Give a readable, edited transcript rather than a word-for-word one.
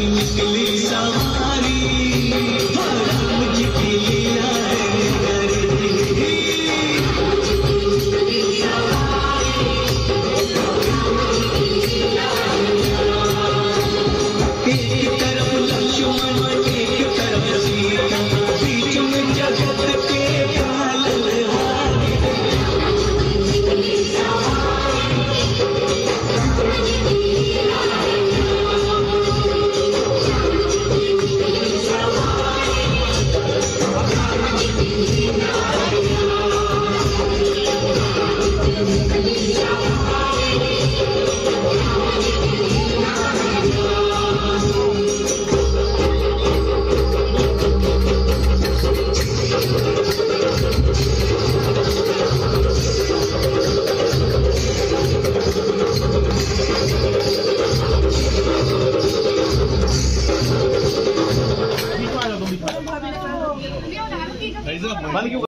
निकली सवारी, राम जी की लीला है निराली। एक तरफ लक्ष्मण एक तरफ सीता, बीच में जगत के पालनहारी।